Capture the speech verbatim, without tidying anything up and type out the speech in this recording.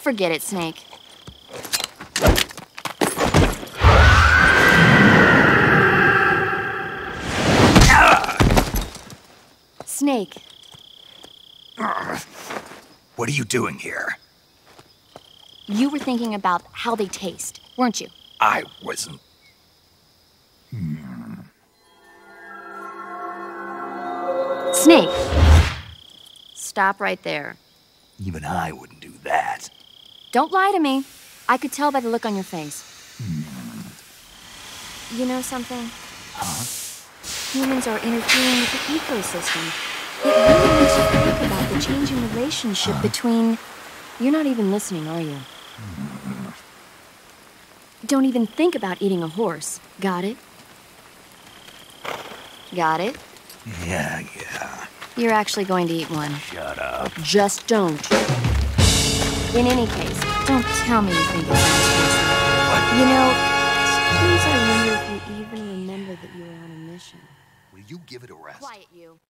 Forget it, Snake. Snake. What are you doing here? You were thinking about how they taste, weren't you? I wasn't. Hmm. Snake. Stop right there. Even I wouldn't do that. Don't lie to me. I could tell by the look on your face. Hmm. You know something? Huh? Humans are interfering with the ecosystem. It really makes you think about the changing relationship huh? between... You're not even listening, are you? Hmm. Don't even think about eating a horse. Got it? Got it? Yeah, yeah. You're actually going to eat one. Shut up. Just don't. In any case, don't tell me you think it sounds tasty. What? You know, sometimes I wonder if you even remember that you were on a mission. Will you give it a rest? Quiet, you.